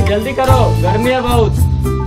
जल्दी करो, गर्मी है बहुत।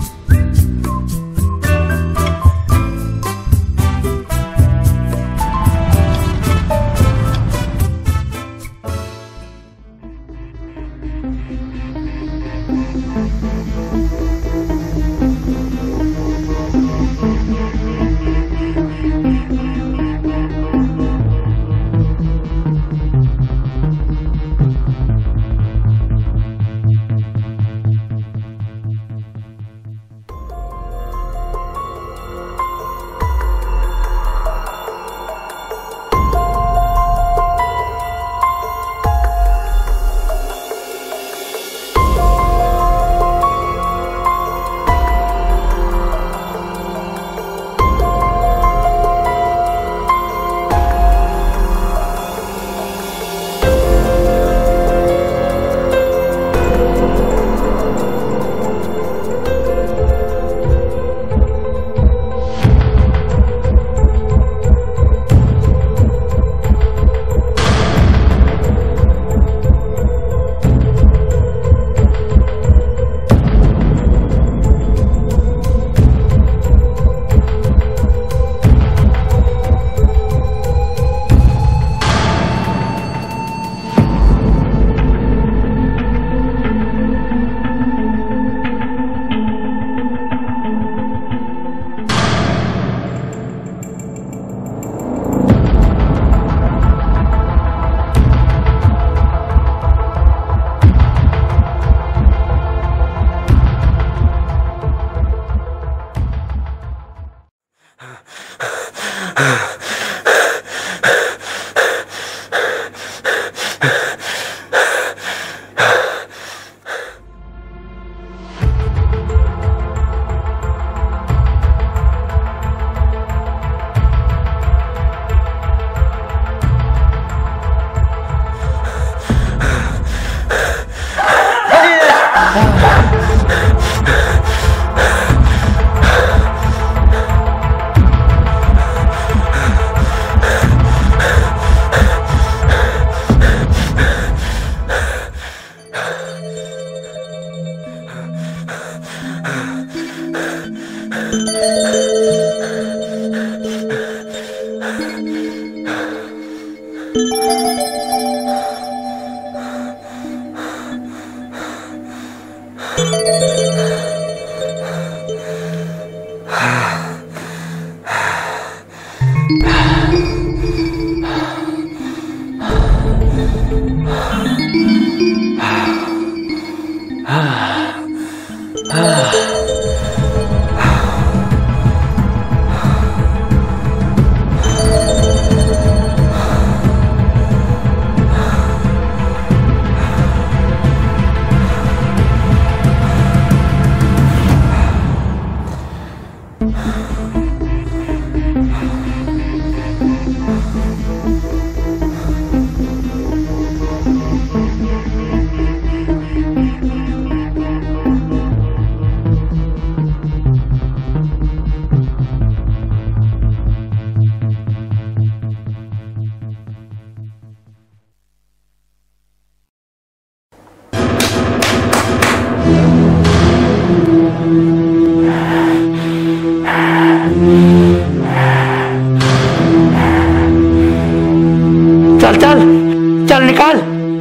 चल चल चल निकाल।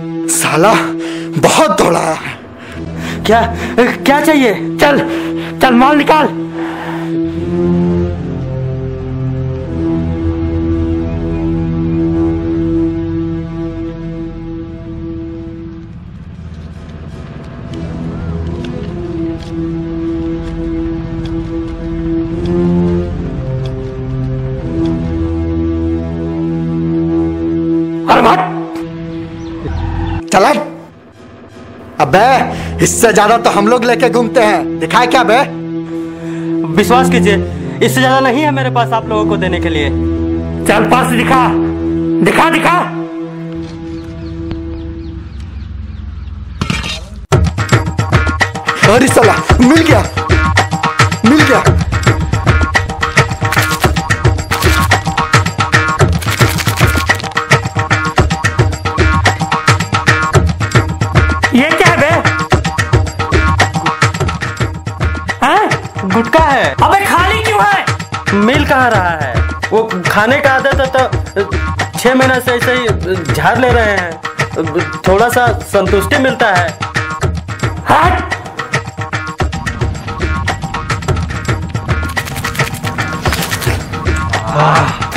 साला बहुत दौड़ाया है। क्या क्या चाहिए? चल चल माल निकाल। चला। अबे इससे ज्यादा तो हम लोग लेके घूमते हैं, दिखाए क्या बे? विश्वास कीजिए, इससे ज्यादा नहीं है मेरे पास आप लोगों को देने के लिए। चल पास दिखा दिखा दिखा। अरे साला मिल गया मिल गया। ये क्या है बे? है? अबे खाली क्यों है? मिल कहाँ रहा है? वो खाने का आदत है तो 6 महीना से ऐसे ही झाड़ ले रहे हैं, थोड़ा सा संतुष्टि मिलता है। हट! आह